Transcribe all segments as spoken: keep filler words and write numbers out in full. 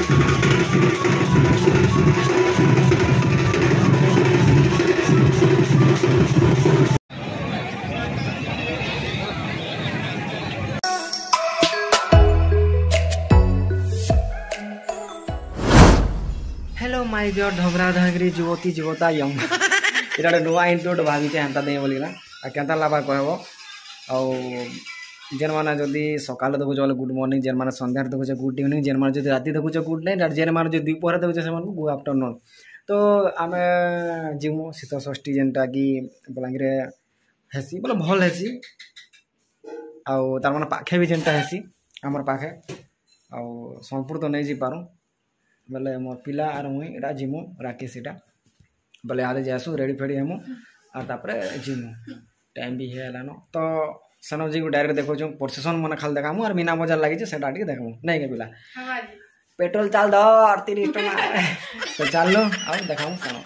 Hello my dear ढोबरा ढांगरी जुवती जुवता यंग इरा नुआ इंट्रोट भाभी हेन्ता दे बोली ना केन्ता लाभा कहब आउ जेन मैंने जदि सकाल देखुच बोले गुड मॉर्निंग जेन मैंने सन्धार देखुच गुड इवनिंग जेन मैंने राति देखुच गुड नाइट जेन मैंने द्विपहर देखुच से गुड आफ्टरनून। तो आम जीमु शीत षष्ठी जेनटा कि बलांगीर हेसी बोले भल हेसी आउ तार माने पाखे भी जेनटा हेसी आमर पाखे आउ सोनपुर तो नहीं जी पारूँ बोले मोर पिला आर मुई इटा जिमु राकेश इटा बोले आदे जासु रेडी फेडी हेमु और तापरे जिमु टाइम भी हेलान तो सनम जी को डायरेक्ट देखो प्रोसेसन मन खाली देखामु और मीना बजार लगी से देखमु नहीं के पिला पेट्रोल चाल दो तीस टका तो चल लो और देखामु सनम।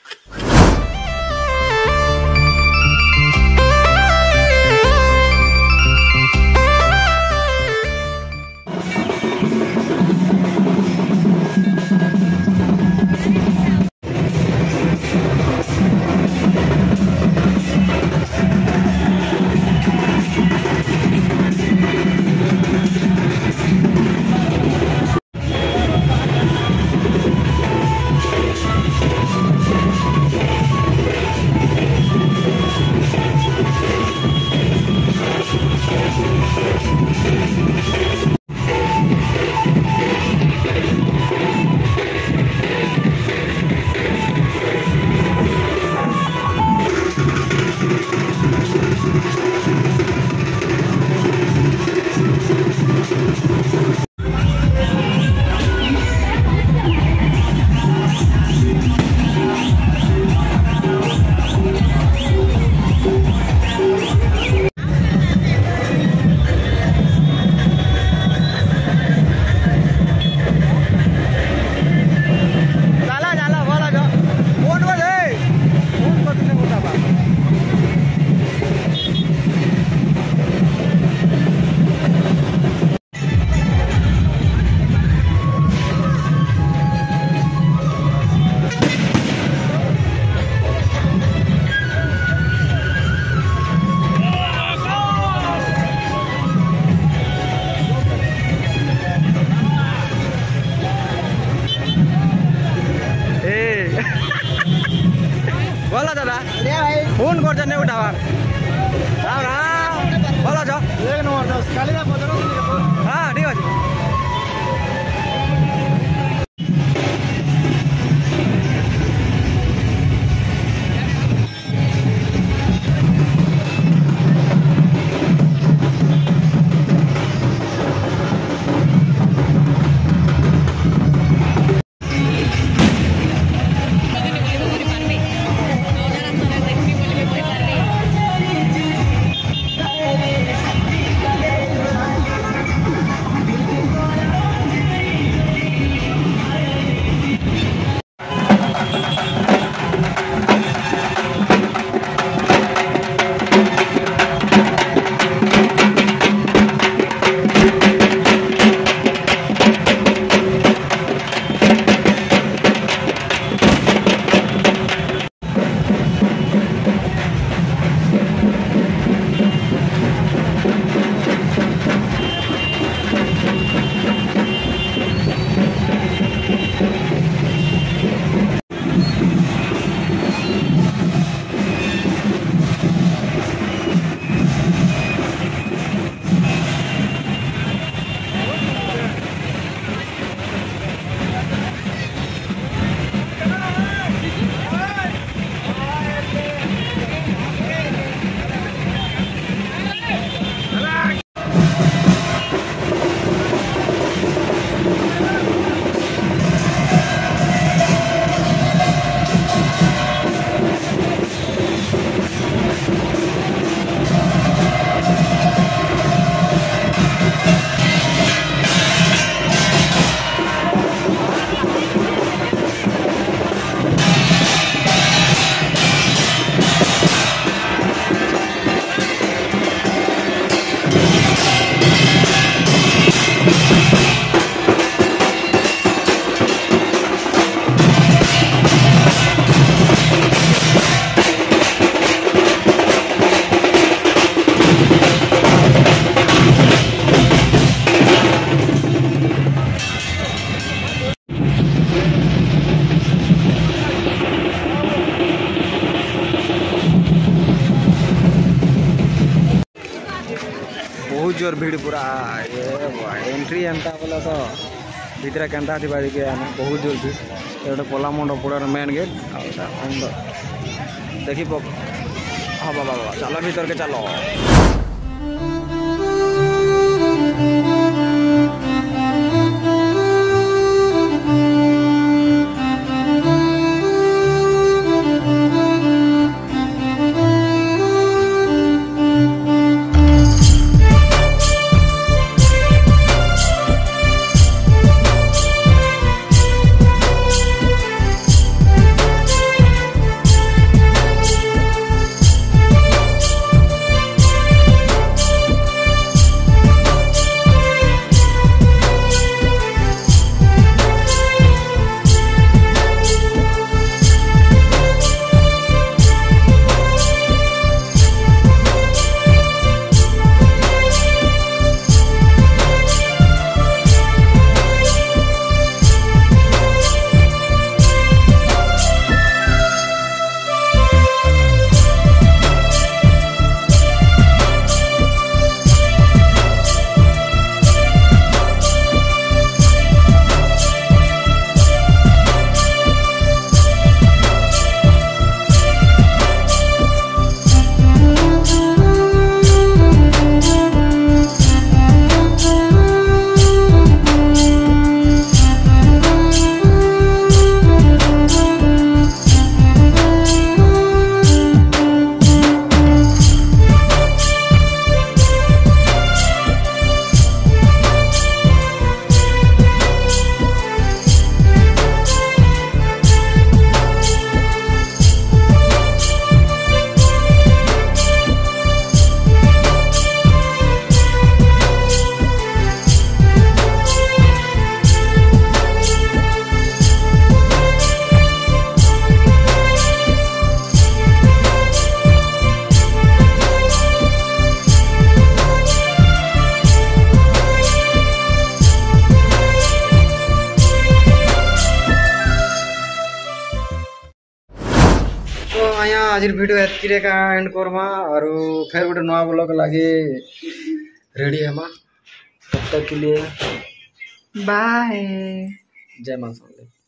बोला दादा फोन कर नहीं उठावा राम राम बोला छ हाँ ठीक अच्छे। जोर भीड़ पूरा ये एंट्री एंता बोला तो भीतर केन्ता थी देखिए बहुत जोर भीड़ गोटे पला मंडप पड़ार मेन गेट आ देखी पक हाँ बाबा बाबा चलो भीतर के चलो आज वीडियो एतकी का एंड करमा और फिर गोटे नया ब्लॉग लगे रेडी है तब तक के लिए बाय जय मां।